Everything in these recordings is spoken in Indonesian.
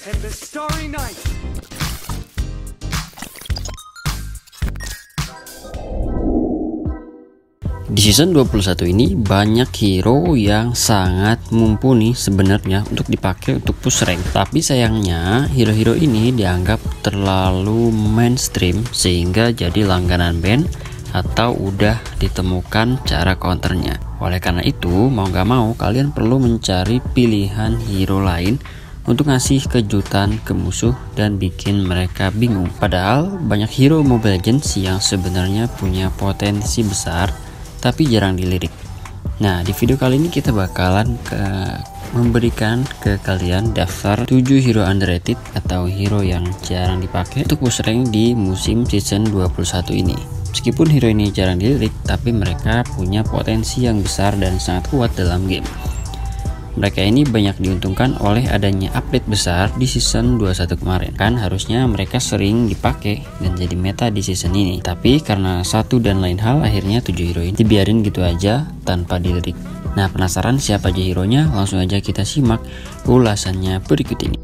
and the Starry Night. Di season 21 ini banyak hero yang sangat mumpuni sebenarnya untuk dipakai untuk push rank. Tapi sayangnya hero-hero ini dianggap terlalu mainstream sehingga jadi langganan ban atau udah ditemukan cara counternya. Oleh karena itu mau gak mau kalian perlu mencari pilihan hero lain untuk ngasih kejutan ke musuh dan bikin mereka bingung. Padahal banyak hero Mobile Legends yang sebenarnya punya potensi besar tapi jarang dilirik. Nah, di video kali ini kita bakalan memberikan ke kalian daftar 7 hero underrated atau hero yang jarang dipakai untuk push rank di musim season 21 ini. Meskipun hero ini jarang dilirik, tapi mereka punya potensi yang besar dan sangat kuat dalam game. Mereka ini banyak diuntungkan oleh adanya update besar di season 21 kemarin. Kan harusnya mereka sering dipakai dan jadi meta di season ini. Tapi karena satu dan lain hal akhirnya 7 hero ini dibiarin gitu aja tanpa dilirik. Nah, penasaran siapa aja hero-nya? Langsung aja kita simak ulasannya berikut ini.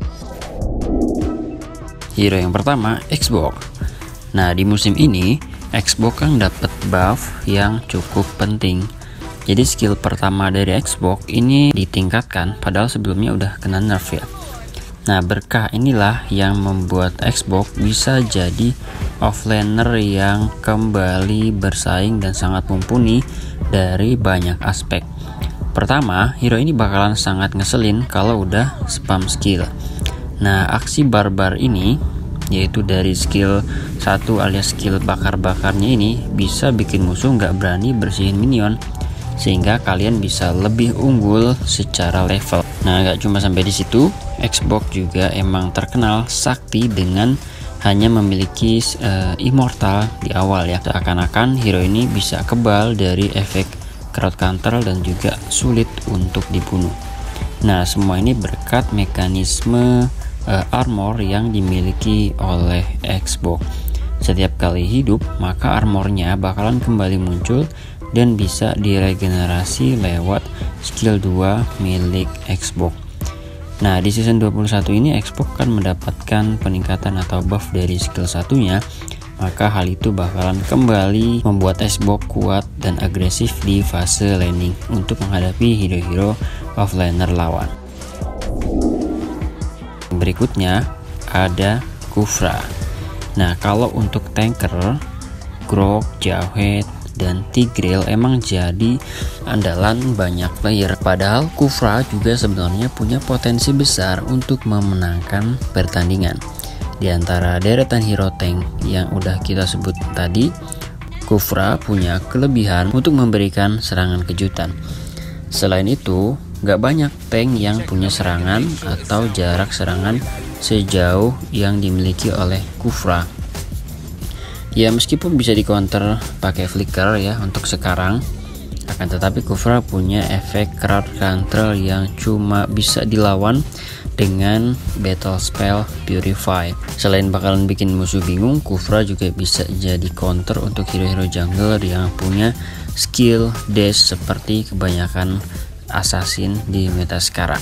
Hero yang pertama, Xbox. Nah, di musim ini Xbox kan dapat buff yang cukup penting. Jadi skill pertama dari Xbox ini ditingkatkan, padahal sebelumnya udah kena nerf ya. Nah, berkah inilah yang membuat Xbox bisa jadi offlaner yang kembali bersaing dan sangat mumpuni dari banyak aspek. Pertama, hero ini bakalan sangat ngeselin kalau udah spam skill. Nah, aksi barbar ini yaitu dari skill 1 alias skill bakar-bakarnya ini bisa bikin musuh nggak berani bersihin minion, sehingga kalian bisa lebih unggul secara level. Nah, gak cuma sampai di situ, Xbox juga emang terkenal sakti dengan hanya memiliki immortal di awal ya. Seakan-akan hero ini bisa kebal dari efek crowd counter dan juga sulit untuk dibunuh. Nah, semua ini berkat mekanisme armor yang dimiliki oleh Xbox. Setiap kali hidup, maka armornya bakalan kembali muncul dan bisa diregenerasi lewat skill 2 milik Xbox. Nah, di season 21 ini Xbox kan mendapatkan peningkatan atau buff dari skill satunya, maka hal itu bakalan kembali membuat Xbox kuat dan agresif di fase laning untuk menghadapi hero-hero offlaner lawan. Berikutnya ada Kufra. Nah, kalau untuk tanker, Grok, Jawhead, dan Tigreal emang jadi andalan banyak player. Padahal Kufra juga sebenarnya punya potensi besar untuk memenangkan pertandingan. Di antara deretan hero tank yang udah kita sebut tadi, Kufra punya kelebihan untuk memberikan serangan kejutan. Selain itu, gak banyak tank yang punya serangan atau jarak serangan sejauh yang dimiliki oleh Kufra. Ya, meskipun bisa di counter pakai flicker ya untuk sekarang, akan tetapi Kufra punya efek crowd counter yang cuma bisa dilawan dengan battle spell Purify. Selain bakalan bikin musuh bingung, Kufra juga bisa jadi counter untuk hero-hero jungler yang punya skill dash seperti kebanyakan assassin di meta sekarang.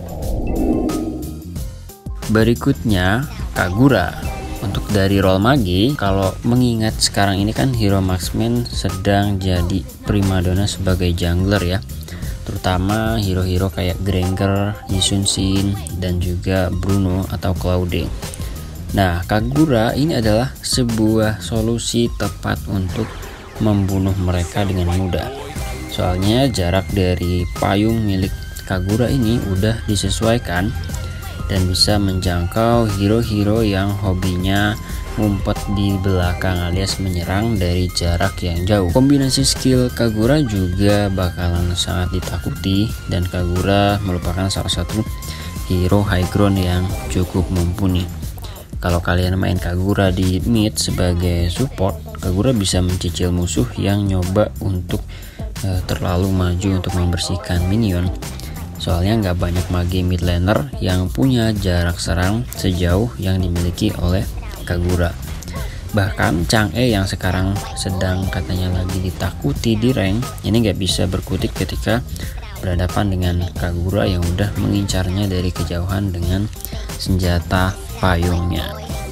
Berikutnya Kagura. Untuk dari role mage, kalau mengingat sekarang ini kan hero marksman sedang jadi primadona sebagai jungler ya, terutama hero-hero kayak Granger, Yisun Shin, dan juga Bruno atau Claude. Nah, Kagura ini adalah sebuah solusi tepat untuk membunuh mereka dengan mudah. Soalnya jarak dari payung milik Kagura ini udah disesuaikan dan bisa menjangkau hero-hero yang hobinya ngumpet di belakang alias menyerang dari jarak yang jauh. Kombinasi skill Kagura juga bakalan sangat ditakuti, dan Kagura merupakan salah satu hero high ground yang cukup mumpuni. Kalau kalian main Kagura di mid sebagai support, Kagura bisa mencicil musuh yang nyoba untuk terlalu maju untuk membersihkan minion. Soalnya nggak banyak mage mid laner yang punya jarak serang sejauh yang dimiliki oleh Kagura. Bahkan Chang'e yang sekarang sedang katanya lagi ditakuti di rank, ini nggak bisa berkutik ketika berhadapan dengan Kagura yang udah mengincarnya dari kejauhan dengan senjata payungnya.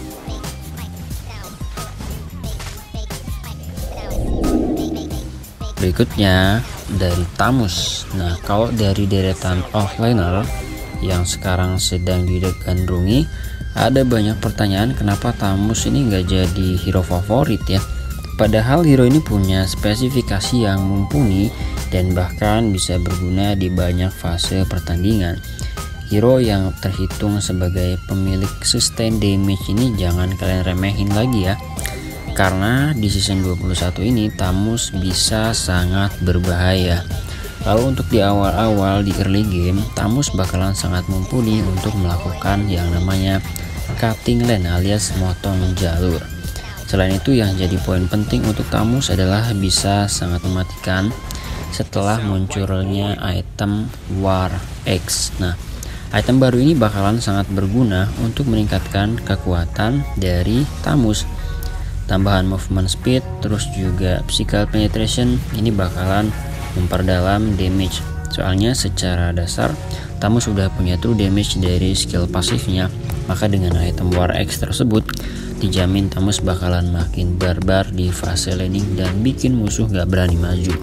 Berikutnya dari Tamus. Nah, kalau dari deretan offlaner yang sekarang sedang digandrungi, ada banyak pertanyaan kenapa Tamus ini nggak jadi hero favorit ya. Padahal hero ini punya spesifikasi yang mumpuni dan bahkan bisa berguna di banyak fase pertandingan. Hero yang terhitung sebagai pemilik sustain damage ini jangan kalian remehin lagi ya. Karena di season 21 ini Tamus bisa sangat berbahaya. Lalu untuk di awal-awal di early game, Tamus bakalan sangat mumpuni untuk melakukan yang namanya cutting lane alias motong jalur. Selain itu, yang jadi poin penting untuk Tamus adalah bisa sangat mematikan setelah munculnya item War X. Nah, item baru ini bakalan sangat berguna untuk meningkatkan kekuatan dari Tamus. Tambahan movement speed, terus juga physical penetration ini bakalan memperdalam damage. Soalnya secara dasar Tamus sudah punya true damage dari skill pasifnya, maka dengan item War X tersebut dijamin Tamus bakalan makin barbar di fase laning dan bikin musuh gak berani maju.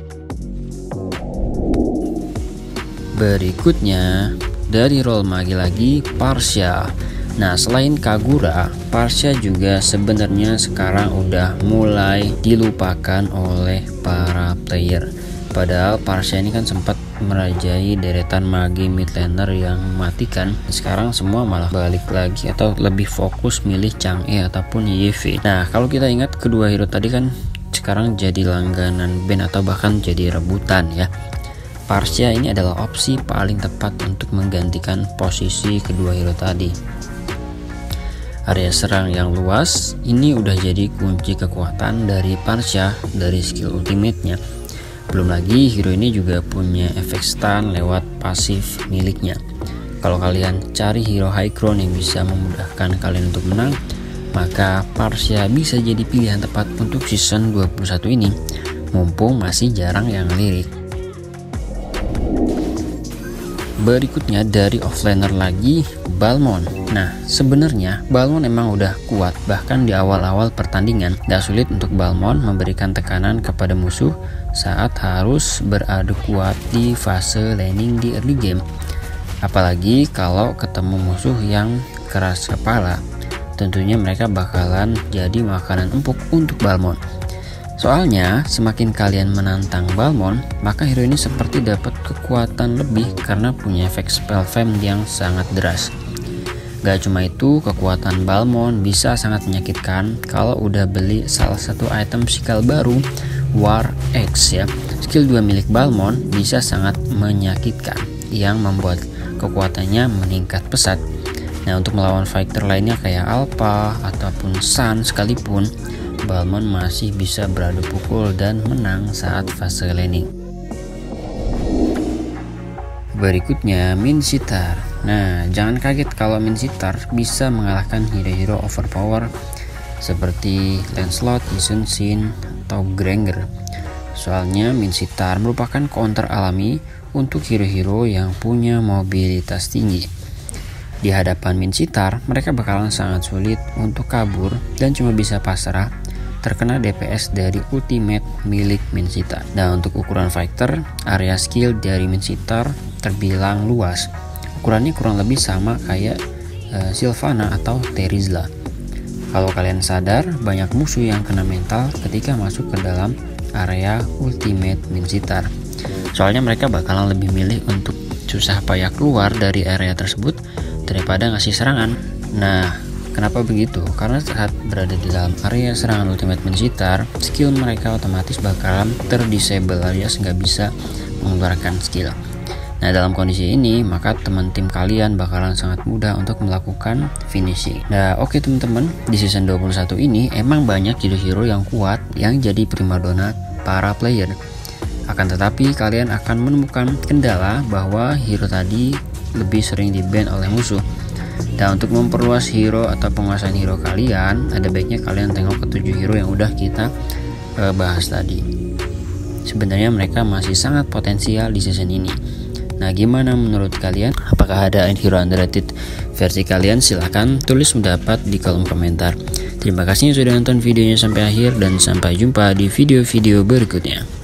Berikutnya dari role mage lagi, Parcia. Nah, selain Kagura, Parcia juga sebenarnya sekarang udah mulai dilupakan oleh para player. Padahal Parcia ini kan sempat merajai deretan mage mid laner yang mematikan. Sekarang semua malah balik lagi atau lebih fokus milih Chang'e ataupun YV. Nah, kalau kita ingat kedua hero tadi kan sekarang jadi langganan ban atau bahkan jadi rebutan ya. Parcia ini adalah opsi paling tepat untuk menggantikan posisi kedua hero tadi. Area serang yang luas ini udah jadi kunci kekuatan dari Parcia dari skill ultimate-nya. Belum lagi hero ini juga punya efek stun lewat pasif miliknya. Kalau kalian cari hero high ground yang bisa memudahkan kalian untuk menang, maka Parcia bisa jadi pilihan tepat untuk season 21 ini, mumpung masih jarang yang lirik. Berikutnya dari offlaner lagi, Balmond. Nah, sebenarnya Balmond emang udah kuat, bahkan di awal-awal pertandingan gak sulit untuk Balmond memberikan tekanan kepada musuh saat harus beradu kuat di fase laning di early game. Apalagi kalau ketemu musuh yang keras kepala, tentunya mereka bakalan jadi makanan empuk untuk Balmond. Soalnya semakin kalian menantang Balmond, maka hero ini seperti dapat kekuatan lebih karena punya efek spell fam yang sangat deras. Gak cuma itu, kekuatan Balmond bisa sangat menyakitkan kalau udah beli salah satu item skill baru, War X ya. Skill 2 milik Balmond bisa sangat menyakitkan yang membuat kekuatannya meningkat pesat. Nah, untuk melawan fighter lainnya kayak Alpha ataupun Sun sekalipun, Balmond masih bisa beradu pukul dan menang saat fase laning. Berikutnya Minsitthar. Nah, jangan kaget kalau Minsitthar bisa mengalahkan hero-hero overpower seperti Lancelot, Yi Sun-shin, atau Granger. Soalnya Minsitthar merupakan counter alami untuk hero-hero yang punya mobilitas tinggi. Di hadapan Minsitthar, mereka bakalan sangat sulit untuk kabur dan cuma bisa pasrah terkena DPS dari ultimate milik Minsitthar. Nah, untuk ukuran fighter, area skill dari Minsitthar terbilang luas. Ukurannya kurang lebih sama kayak Sylvana atau Terizla. Kalau kalian sadar, banyak musuh yang kena mental ketika masuk ke dalam area ultimate Minsitthar. Soalnya mereka bakalan lebih milih untuk susah payah keluar dari area tersebut daripada ngasih serangan. Nah, kenapa begitu? Karena saat berada di dalam area serangan ultimate Minsitthar, skill mereka otomatis bakalan terdisable alias nggak bisa mengeluarkan skill. Nah, dalam kondisi ini, maka teman tim kalian bakalan sangat mudah untuk melakukan finishing. Nah, oke teman-teman, di season 21 ini emang banyak hero-hero yang kuat yang jadi primadona para player. Akan tetapi, kalian akan menemukan kendala bahwa hero tadi lebih sering di-ban oleh musuh. Dan untuk memperluas hero atau penguasaan hero kalian, ada baiknya kalian tengok ke 7 hero yang udah kita bahas tadi. sebenarnya mereka masih sangat potensial di season ini. Nah, gimana menurut kalian? Apakah ada hero underrated versi kalian? Silahkan tulis pendapat di kolom komentar. Terima kasih sudah nonton videonya sampai akhir dan sampai jumpa di video-video berikutnya.